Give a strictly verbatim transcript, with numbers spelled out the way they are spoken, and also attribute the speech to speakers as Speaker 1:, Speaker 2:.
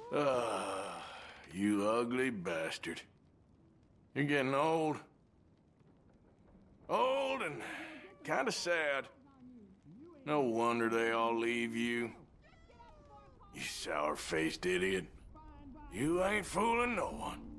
Speaker 1: Ah, you ugly bastard. You're getting old. Old and kinda sad. No wonder they all leave you. You sour-faced idiot. You ain't fooling no one.